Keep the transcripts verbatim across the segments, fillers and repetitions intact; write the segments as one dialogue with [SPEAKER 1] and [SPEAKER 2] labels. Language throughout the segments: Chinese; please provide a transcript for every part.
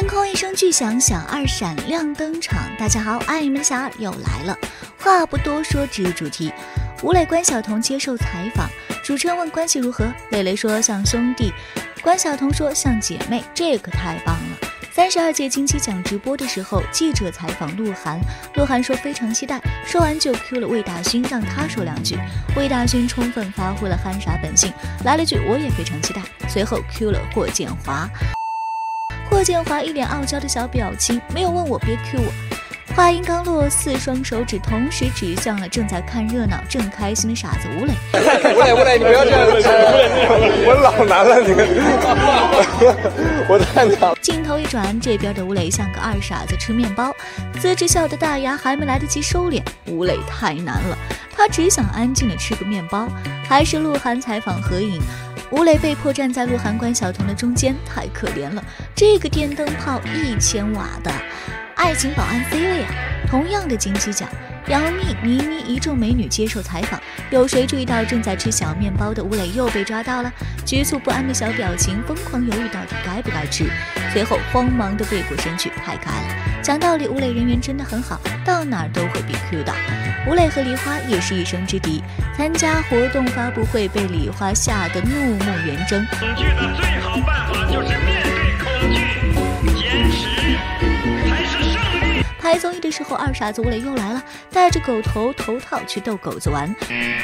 [SPEAKER 1] 天空一声巨响，小二闪亮登场。大家好，爱你们的小二又来了。话不多说，直入主题。吴磊、关晓彤接受采访，主持人问关系如何，磊磊说像兄弟，关晓彤说像姐妹，这可太棒了。三十二届金鸡奖直播的时候，记者采访鹿晗，鹿晗说非常期待，说完就 Q 了魏大勋，让他说两句。魏大勋充分发挥了憨傻本性，来了句我也非常期待，随后 Q 了霍建华。霍建华一脸傲娇的小表情，没有问我别 Q 我。话音刚落，四双手指同时指向了正在看热闹、正开心的傻子吴磊。
[SPEAKER 2] 吴磊，吴磊，你不要这样，我老难了你，我太难了。
[SPEAKER 1] 镜头一转，这边的吴磊像个二傻子吃面包，呲着笑的大牙还没来得及收敛，吴磊太难了，他只想安静的吃个面包。还是鹿晗采访合影。吴磊被迫站在鹿晗、关晓彤的中间，太可怜了。这个电灯泡一千瓦的爱情保安 C 位啊！同样的金鸡奖，杨幂、倪妮一众美女接受采访，有谁注意到正在吃小面包的吴磊又被抓到了？局促不安的小表情，疯狂犹豫到底该不该吃，随后慌忙的背过身去，太可爱了。讲道理，吴磊人缘真的很好，到哪儿都会被 Q 到。吴磊和梨花也是一生之敌，参加活动发布会被梨花吓得怒目圆睁。
[SPEAKER 3] 恐惧的最好办法就是面对恐惧，坚持才是胜利。
[SPEAKER 1] 拍综艺的时候，二傻子吴磊又来了，戴着狗头头套去逗狗子玩。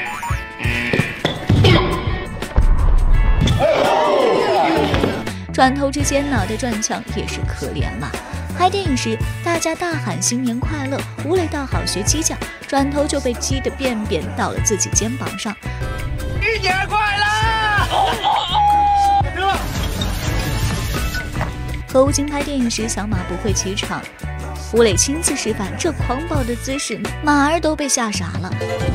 [SPEAKER 1] 转头之间脑袋转墙，也是可怜了。拍电影时，大家大喊新年快乐，吴磊倒好学鸡叫，转头就被鸡的便便到了自己肩膀上。
[SPEAKER 3] 新年快乐！
[SPEAKER 1] 和吴京拍电影时，小马不会骑场，吴磊亲自示范，这狂暴的姿势，马儿都被吓傻了。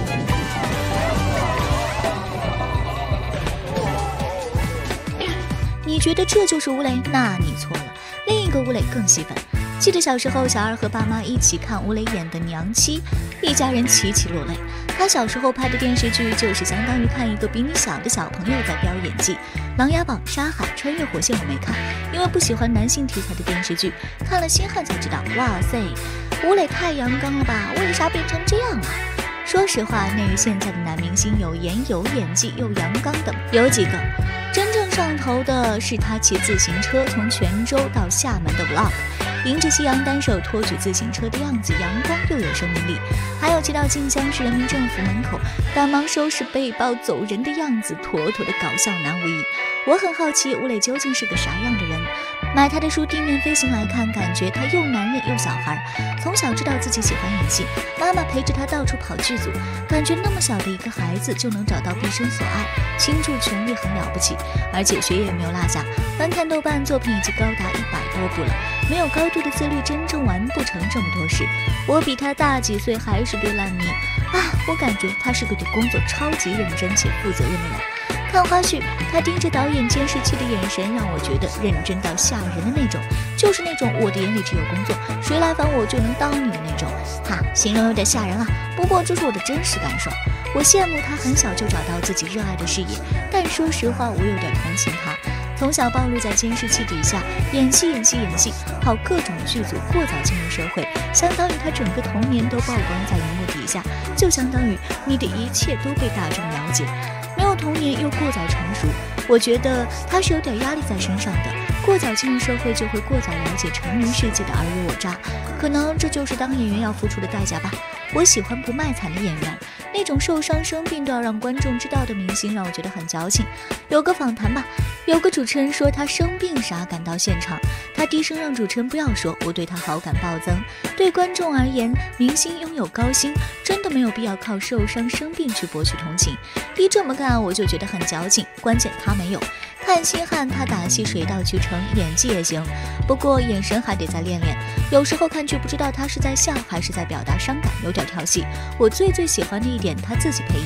[SPEAKER 1] 你觉得这就是吴磊？那你错了。另一个吴磊更戏粉。记得小时候，小二和爸妈一起看吴磊演的《娘妻》，一家人齐齐落泪。他小时候拍的电视剧，就是相当于看一个比你小的小朋友在飙演技。《琅琊榜》《沙海》《穿越火线》我没看，因为不喜欢男性题材的电视剧。看了《星汉》才知道，哇塞，吴磊太阳刚了吧？为啥变成这样啊？说实话，内娱现在的男明星有颜有演技又阳刚的有几个？真正上头的是他骑自行车从泉州到厦门的 vlog， 迎着夕阳单手托举自行车的样子，阳光又有生命力。还有骑到晋江市人民政府门口赶忙收拾背包走人的样子，妥妥的搞笑男无疑。我很好奇吴磊究竟是个啥样的人。买他的书《地面飞行》来看，感觉他又男人又小孩，从小知道自己喜欢演戏，妈妈陪着他到处跑剧组，感觉那么小的一个孩子就能找到毕生所爱，倾注全力很了不起，而且学业没有落下。翻看豆瓣，作品已经高达一百多部了，没有高度的自律，真正完不成这么多事。我比他大几岁，还是对烂泥啊！我感觉他是个对工作超级认真且负责任的人。看花絮，他盯着导演监视器的眼神让我觉得认真到吓人的那种，就是那种我的眼里只有工作，谁来烦我就能刀你的那种。哈，形容有点吓人啊，不过这是我的真实感受。我羡慕他很小就找到自己热爱的事业，但说实话，我有点同情他。从小暴露在监视器底下，演戏演戏演戏，跑各种剧组，过早进入社会，相当于他整个童年都曝光在荧幕底下，就相当于你的一切都被大众了解。没有童年又过早成熟，我觉得他是有点压力在身上的。过早进入社会就会过早了解成人世界的尔虞我诈，可能这就是当演员要付出的代价吧。我喜欢不卖惨的演员，那种受伤生病都要让观众知道的明星让我觉得很矫情。有个访谈吧，有个主持人说他生病啥赶到现场，他低声让主持人不要说，我对他好感暴增。对观众而言，明星拥有高薪，真的没有必要靠受伤生病去博取同情。一这么干我就觉得很矫情，关键他没有。看星汉，他打戏水到渠成，演技也行，不过眼神还得再练练。有时候看剧不知道他是在笑还是在表达伤感，有点跳戏。我最最喜欢的一点，他自己配音，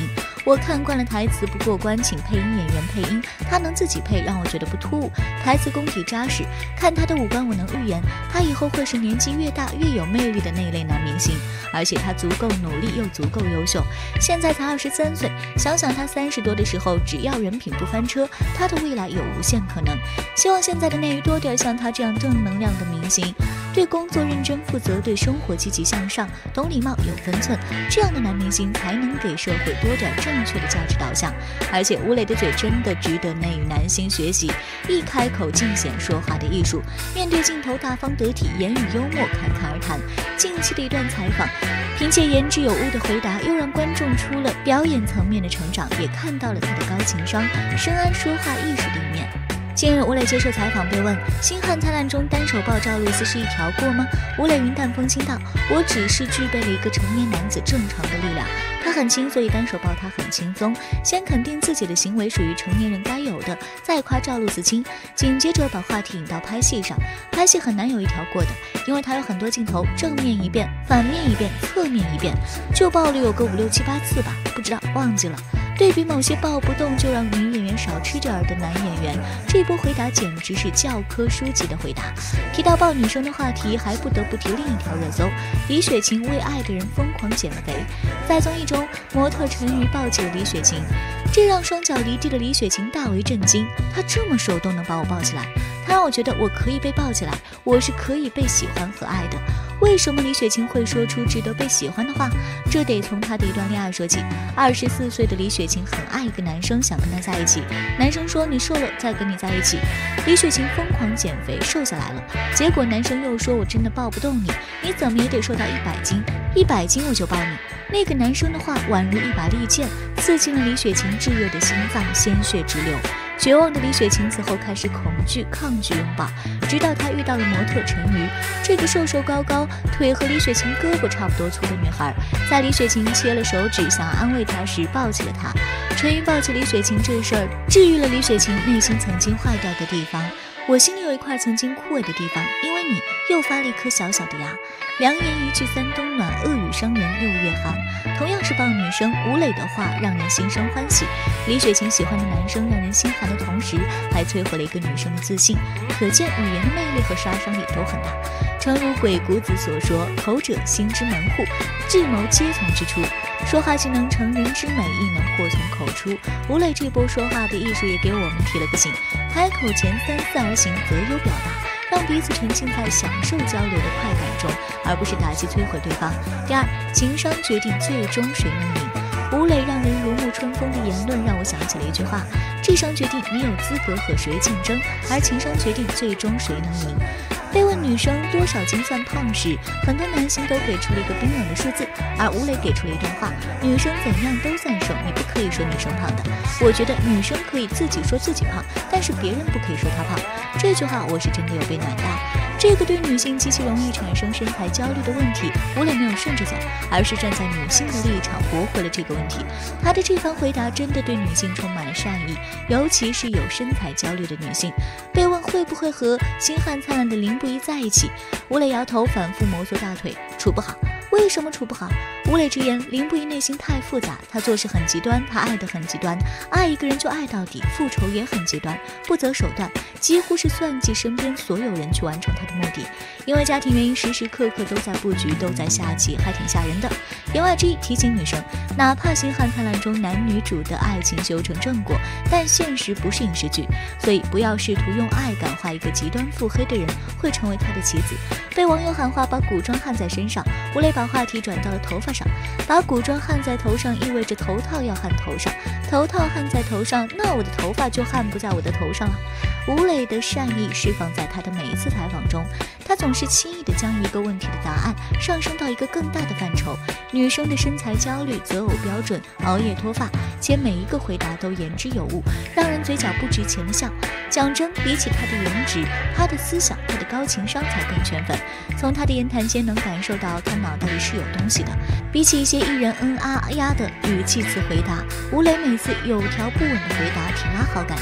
[SPEAKER 1] 我看惯了台词不过关，请配音演员配音，他能自己配，让我觉得不突兀，台词功底扎实。看他的五官，我能预言他以后会是年纪越大越有魅力的那一类男明星，而且他足够努力又足够优秀。现在才二十三岁，想想他三十多的时候，只要人品不翻车，他的未来有无限可能。希望现在的内娱多点像他这样正能量的明星，对工作认真负责，对生活积极向上，懂礼貌有分寸，这样的男明星才能给社会多点正确的价值导向。而且吴磊的嘴真的值得内娱男星学习，一开口尽显说话的艺术，面对镜头大方得体，言语幽默，侃侃而谈。近期的一段采访，凭借言之有物的回答，又让观众出了表演层面的成长，也看到了他的高情商、深谙说话艺术的一面。近日，吴磊接受采访被问《星汉灿烂》中单手抱赵露思是一条过吗？吴磊云淡风轻道：“我只是具备了一个成年男子正常的力量，他很轻，所以单手抱他很轻松。先肯定自己的行为属于成年人该有的，再夸赵露思轻。紧接着把话题引到拍戏上，拍戏很难有一条过的，因为他有很多镜头，正面一遍，反面一遍，侧面一遍，就抱了有个五六七八次吧，不知道忘记了。”对比某些抱不动就让女演员少吃点儿的男演员，这波回答简直是教科书级的回答。提到抱女生的话题，还不得不提另一条热搜：李雪琴为爱的人疯狂减肥。在综艺中，模特陈瑜抱起了李雪琴，这让双脚离地的李雪琴大为震惊。她这么瘦都能把我抱起来，她让我觉得我可以被抱起来，我是可以被喜欢和爱的。为什么李雪琴会说出值得被喜欢的话？这得从她的一段恋爱说起。二十四岁的李雪琴很爱一个男生，想跟他在一起，男生说你瘦了再跟你在一起。李雪琴疯狂减肥，瘦下来了，结果男生又说我真的抱不动你，你怎么也得瘦到一百斤，一百斤我就抱你。那个男生的话宛如一把利剑，刺进了李雪琴炙热的心脏，鲜血直流。绝望的李雪琴此后开始恐惧、抗拒拥抱，直到她遇到了模特陈瑜，这个瘦瘦高高、腿和李雪琴胳膊差不多粗的女孩，在李雪琴切了手指想安慰她时抱起了她。陈瑜抱起李雪琴这事儿，治愈了李雪琴内心曾经坏掉的地方。我心里有一块曾经枯萎的地方，因为你又发了一颗小小的芽。良言一句三冬暖，恶语伤人六月寒。同样是抱女生，吴磊的话让人心生欢喜，李雪琴喜欢的男生让人心寒的同时，还摧毁了一个女生的自信。可见语言的魅力和杀伤力都很大。诚如鬼谷子所说，口者心之门户，智谋皆从之处。说话既能成人之美，亦能祸从口出。吴磊这波说话的艺术也给我们提了个醒：开口前三思而行，则有表达，让彼此沉浸在享受交流的快感中，而不是打击摧毁对方。第二，情商决定最终谁能赢。吴磊让人如沐春风的言论让我想起了一句话：智商决定你有资格和谁竞争，而情商决定最终谁能赢。被问女生多少斤算胖时，很多男性都给出了一个冰冷的数字，而吴磊给出了一段话：女生怎样都算瘦，你不可以说女生胖的。我觉得女生可以自己说自己胖，但是别人不可以说她胖。这句话我是真的有被暖到。这个对女性极其容易产生身材焦虑的问题，吴磊没有顺着走，而是站在女性的立场驳回了这个问题。他的这番回答真的对女性充满了善意，尤其是有身材焦虑的女性。被问会不会和星汉灿烂的林不疑在一起，吴磊摇头，反复摩挲大腿，处不好。为什么处不好？吴磊直言，林不疑内心太复杂，他做事很极端，他爱得很极端，爱一个人就爱到底，复仇也很极端，不择手段，几乎是算计身边所有人去完成他的目的。因为家庭原因，时时刻刻都在布局，都在下棋，还挺吓人的。言外之意提醒女生，哪怕星汉灿烂中男女主的爱情修成正果，但现实不是影视剧，所以不要试图用爱感化一个极端腹黑的人，会成为他的棋子。被网友喊话把古装焊在身上，吴磊把话题转到了头发上，把古装焊在头上意味着头套要焊头上，头套焊在头上，那我的头发就焊不在我的头上了。吴磊的善意释放在他的每一次采访中，他总是轻易地将一个问题的答案上升到一个更大的范畴。女生的身材焦虑、择偶标准、熬夜脱发，且每一个回答都言之有物，让人嘴角不值钱的笑。讲真，比起他的颜值，他的思想，他的高情商才更圈粉。从他的言谈间能感受到他脑袋里是有东西的。比起一些艺人嗯啊呀的语气词回答，吴磊每次有条不紊的回答挺拉好感的。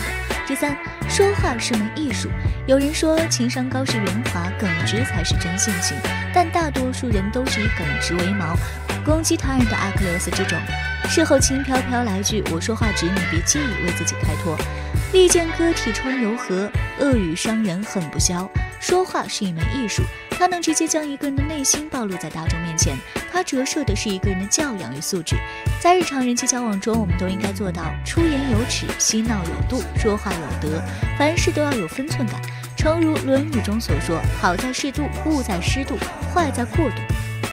[SPEAKER 1] 第三，说话是门艺术。有人说情商高是圆滑，耿直才是真性情，但大多数人都是以耿直为矛，攻击他人的阿克琉斯之种。事后轻飘飘来句我说话直，你别介意，为自己开脱。利剑割体穿柔和，恶语伤人恨不消。说话是一门艺术，它能直接将一个人的内心暴露在大众面前，它折射的是一个人的教养与素质。在日常人际交往中，我们都应该做到出言有尺，嬉闹有度，说话有德，凡事都要有分寸感。诚如《论语》中所说，好在适度，恶在失度，坏在过度。